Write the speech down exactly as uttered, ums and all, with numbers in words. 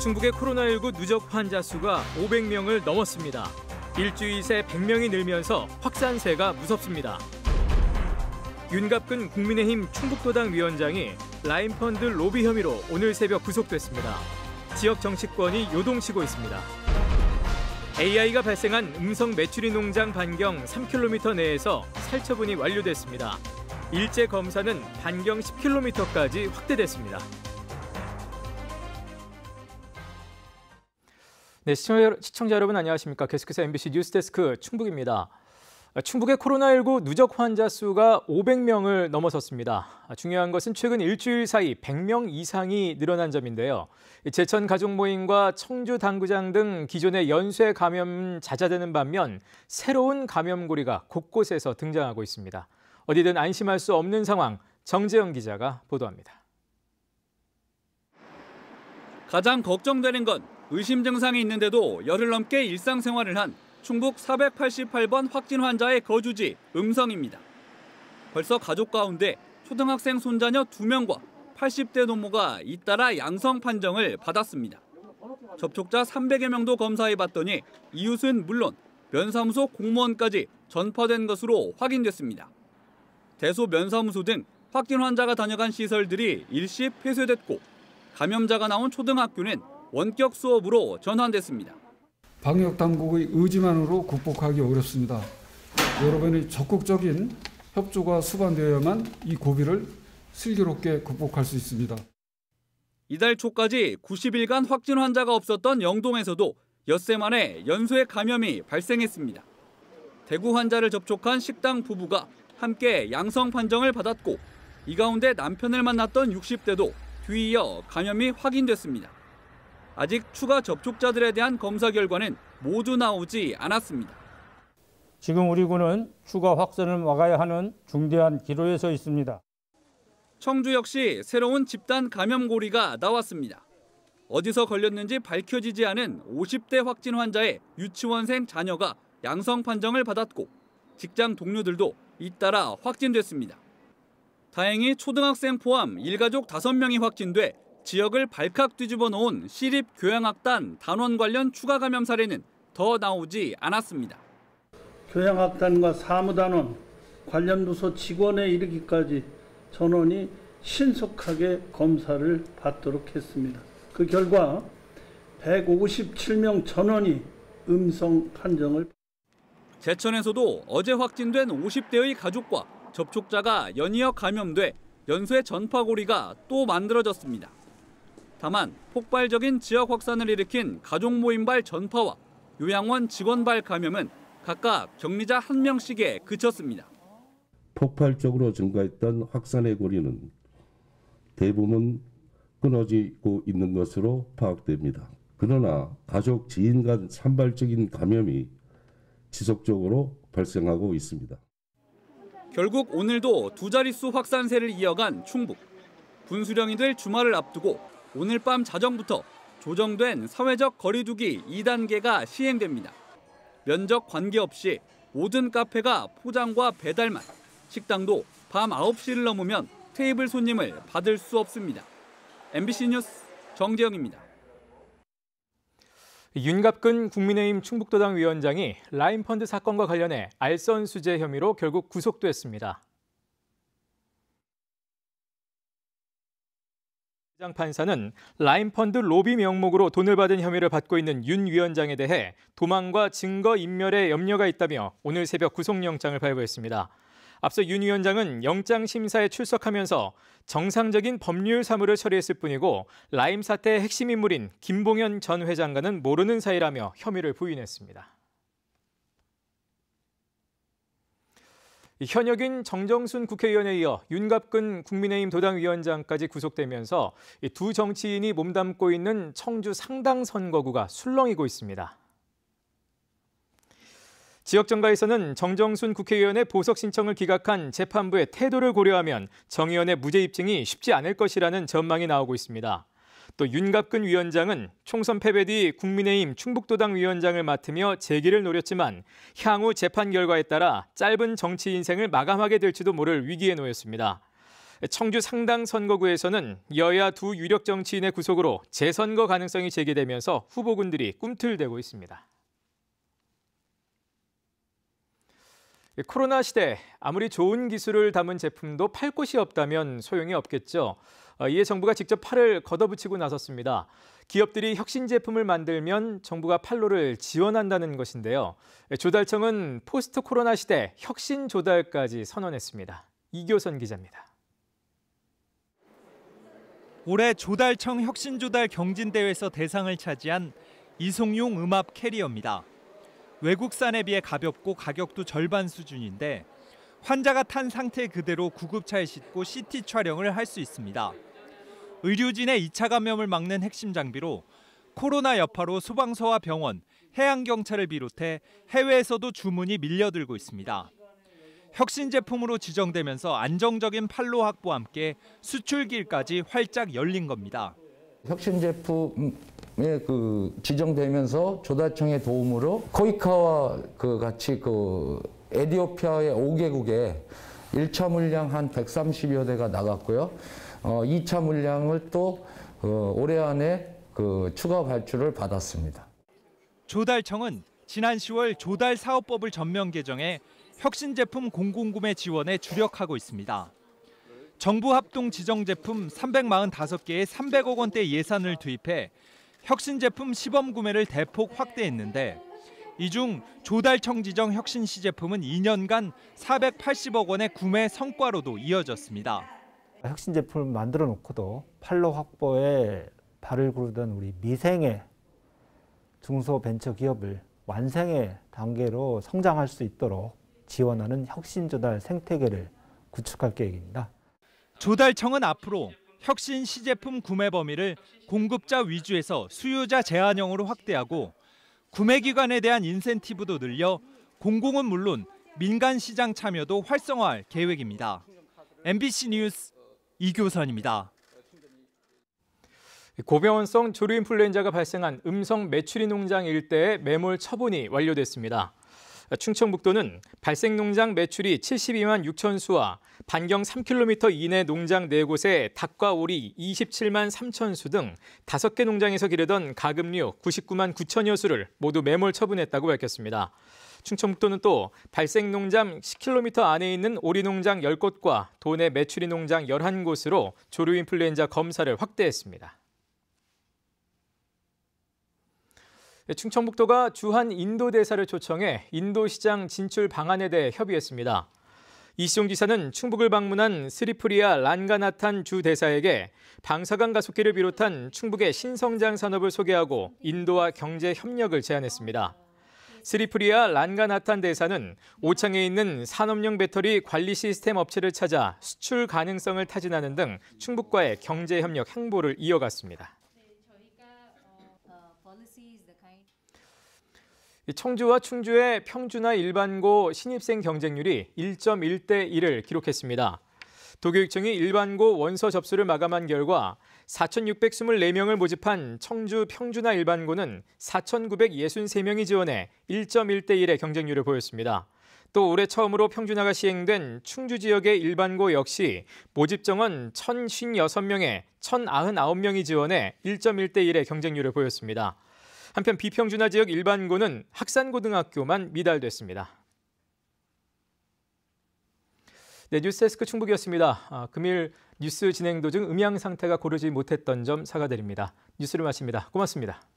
충북의 코로나십구 누적 환자 수가 오백 명을 넘었습니다. 일주일 새 백 명이 늘면서 확산세가 무섭습니다. 윤갑근 국민의힘 충북도당 위원장이 라임펀드 로비 혐의로 오늘 새벽 구속됐습니다. 지역 정치권이 요동치고 있습니다. 에이아이가 발생한 음성 메추리 농장 반경 삼 킬로미터 내에서 살처분이 완료됐습니다. 일제 검사는 반경 십 킬로미터까지 확대됐습니다. 네, 시청자, 시청자 여러분 안녕하십니까? 계속해서 엠비씨 뉴스데스크 충북입니다. 충북의 코로나십구 누적 환자 수가 오백 명을 넘어섰습니다. 중요한 것은 최근 일주일 사이 백 명 이상이 늘어난 점인데요. 제천 가족 모임과 청주 당구장 등 기존의 연쇄 감염 잦아드는 반면 새로운 감염고리가 곳곳에서 등장하고 있습니다. 어디든 안심할 수 없는 상황, 정재영 기자가 보도합니다. 가장 걱정되는 건 의심 증상이 있는데도 열흘 넘게 일상생활을 한 충북 사백팔십팔 번 확진 환자의 거주지 음성입니다. 벌써 가족 가운데 초등학생 손자녀 두 명과 팔십 대 노모가 잇따라 양성 판정을 받았습니다. 접촉자 삼백여 명도 검사해봤더니 이웃은 물론 면사무소 공무원까지 전파된 것으로 확인됐습니다. 대소 면사무소 등 확진 환자가 다녀간 시설들이 일시 폐쇄됐고 감염자가 나온 초등학교는 원격 수업으로 전환됐습니다. 방역당국의 의지만으로 극복하기 어렵습니다. 여러분의 적극적인 협조가 수반되어야만 이 고비를 슬기롭게 극복할 수 있습니다. 이달 초까지 구십 일간 확진 환자가 없었던 영동에서도 엿새 만에 연쇄 감염이 발생했습니다. 대구 환자를 접촉한 식당 부부가 함께 양성 판정을 받았고 이 가운데 남편을 만났던 육십 대도 뒤이어 감염이 확인됐습니다. 아직 추가 접촉자들에 대한 검사 결과는 모두 나오지 않았습니다. 지금 우리 군은 추가 확산을 막아야 하는 중대한 기로에 서 있습니다. 청주 역시 새로운 집단 감염고리가 나왔습니다. 어디서 걸렸는지 밝혀지지 않은 오십 대 확진 환자의 유치원생 자녀가 양성 판정을 받았고 직장 동료들도 잇따라 확진됐습니다. 다행히 초등학생 포함 일가족 다섯 명이 확진돼 지역을 발칵 뒤집어 놓은 시립교양악단 단원 관련 추가 감염 사례는 더 나오지 않았습니다. 교양악단과 사무단원, 관련 부서 직원에 이르기까지 전원이 신속하게 검사를 받도록 했습니다. 그 결과 백오십칠 명 전원이 음성 판정을. 제천에서도 어제 확진된 오십 대의 가족과 접촉자가 연이어 감염돼 연쇄 전파고리가 또 만들어졌습니다. 다만 폭발적인 지역 확산을 일으킨 가족 모임발 전파와 요양원 직원발 감염은 각각 격리자 한 명씩에 그쳤습니다. 폭발적으로 증가했던 확산의 고리는 대부분 끊어지고 있는 것으로 파악됩니다. 그러나 가족, 지인 간 산발적인 감염이 지속적으로 발생하고 있습니다. 결국 오늘도 두 자릿수 확산세를 이어간 충북. 분수령이 될 주말을 앞두고 오늘 밤 자정부터 조정된 사회적 거리두기 이 단계가 시행됩니다. 면적 관계없이 모든 카페가 포장과 배달만, 식당도 밤 아홉 시를 넘으면 테이블 손님을 받을 수 없습니다. 엠비씨 뉴스 정재영입니다. 윤갑근 국민의힘 충북도당 위원장이 라임펀드 사건과 관련해 알선수재 혐의로 결국 구속됐습니다. 장 판사는 라임펀드 로비 명목으로 돈을 받은 혐의를 받고 있는 윤 위원장에 대해 도망과 증거 인멸에 염려가 있다며 오늘 새벽 구속영장을 발부했습니다. 앞서 윤 위원장은 영장 심사에 출석하면서 정상적인 법률 사무를 처리했을 뿐이고 라임 사태의 핵심 인물인 김봉현 전 회장과는 모르는 사이라며 혐의를 부인했습니다. 현역인 정정순 국회의원에 이어 윤갑근 국민의힘 도당위원장까지 구속되면서 두 정치인이 몸담고 있는 청주 상당 선거구가 술렁이고 있습니다. 지역 정가에서는 정정순 국회의원의 보석 신청을 기각한 재판부의 태도를 고려하면 정 의원의 무죄 입증이 쉽지 않을 것이라는 전망이 나오고 있습니다. 또 윤갑근 위원장은 총선 패배 뒤 국민의힘 충북도당 위원장을 맡으며 재기를 노렸지만 향후 재판 결과에 따라 짧은 정치 인생을 마감하게 될지도 모를 위기에 놓였습니다. 청주 상당 선거구에서는 여야 두 유력 정치인의 구속으로 재선거 가능성이 제기되면서 후보군들이 꿈틀대고 있습니다. 코로나 시대, 아무리 좋은 기술을 담은 제품도 팔 곳이 없다면 소용이 없겠죠. 이에 정부가 직접 팔을 걷어붙이고 나섰습니다. 기업들이 혁신 제품을 만들면 정부가 판로를 지원한다는 것인데요. 조달청은 포스트 코로나 시대 혁신 조달까지 선언했습니다. 이교선 기자입니다. 올해 조달청 혁신조달 경진대회에서 대상을 차지한 이송용 음압 캐리어입니다. 외국산에 비해 가볍고 가격도 절반 수준인데 환자가 탄 상태 그대로 구급차에 싣고 씨티 촬영을 할 수 있습니다. 의료진의 이 차 감염을 막는 핵심 장비로 코로나 여파로 소방서와 병원, 해양경찰을 비롯해 해외에서도 주문이 밀려들고 있습니다. 혁신 제품으로 지정되면서 안정적인 판로 확보와 함께 수출길까지 활짝 열린 겁니다. 혁신 제품에 그 지정되면서 조달청의 도움으로 코이카와 그 같이 그 에티오피아의 오 개국에 일 차 물량 한 백삼십여 대가 나갔고요. 어, 이 차 물량을 또 어, 올해 안에 그 추가 발주를 받았습니다. 조달청은 지난 시월 조달 사업법을 전면 개정해 혁신 제품 공공구매 지원에 주력하고 있습니다. 정부 합동 지정 제품 삼백사십오 개에 삼백억 원대 예산을 투입해 혁신 제품 시범 구매를 대폭 확대했는데 이 중 조달청 지정 혁신 시제품은 이 년간 사백팔십억 원의 구매 성과로도 이어졌습니다. 혁신 제품을 만들어 놓고도 판로 확보에 발을 구르던 우리 미생의 중소벤처기업을 완생의 단계로 성장할 수 있도록 지원하는 혁신 조달 생태계를 구축할 계획입니다. 조달청은 앞으로 혁신 시제품 구매 범위를 공급자 위주에서 수요자 제한형으로 확대하고 구매기관에 대한 인센티브도 늘려 공공은 물론 민간 시장 참여도 활성화할 계획입니다. 엠비씨 뉴스 이교선입니다. 고병원성 조류인플루엔자가 발생한 음성 메추리 농장 일대의 매몰 처분이 완료됐습니다. 충청북도는 발생 농장 매출이 칠십이만 육천 수와 반경 삼 킬로미터 이내 농장 네 곳에 닭과 오리 이십칠만 삼천 수 등 다섯 개 농장에서 기르던 가금류 구십구만 구천여 수를 모두 매몰 처분했다고 밝혔습니다. 충청북도는 또 발생 농장 십 킬로미터 안에 있는 오리 농장 열 곳과 도내 메추리 농장 열한 곳으로 조류인플루엔자 검사를 확대했습니다. 충청북도가 주한 인도 대사를 초청해 인도 시장 진출 방안에 대해 협의했습니다. 이시종 지사는 충북을 방문한 스리프리아 란가나탄 주 대사에게 방사강 가속기를 비롯한 충북의 신성장 산업을 소개하고 인도와 경제 협력을 제안했습니다. 스리프리아 란가나탄 대사는 오창에 있는 산업용 배터리 관리 시스템 업체를 찾아 수출 가능성을 타진하는 등 충북과의 경제 협력 행보를 이어갔습니다. 청주와 충주의 평준화 일반고 신입생 경쟁률이 일 점 일 대 일을 기록했습니다. 도교육청이 일반고 원서 접수를 마감한 결과 사천육백이십사 명을 모집한 청주 평준화 일반고는 사천구백육십삼 명이 지원해 일 점 일 대 일의 경쟁률을 보였습니다. 또 올해 처음으로 평준화가 시행된 충주 지역의 일반고 역시 모집 정원 천오십육 명에 천구십구 명이 지원해 일 점 일 대 일의 경쟁률을 보였습니다. 한편 비평준화 지역 일반고는 학산고등학교만 미달됐습니다. 네, 뉴스데스크 충북이었습니다. 아, 금일 뉴스 진행 도중 음향 상태가 고르지 못했던 점 사과드립니다. 뉴스를 마칩니다. 고맙습니다.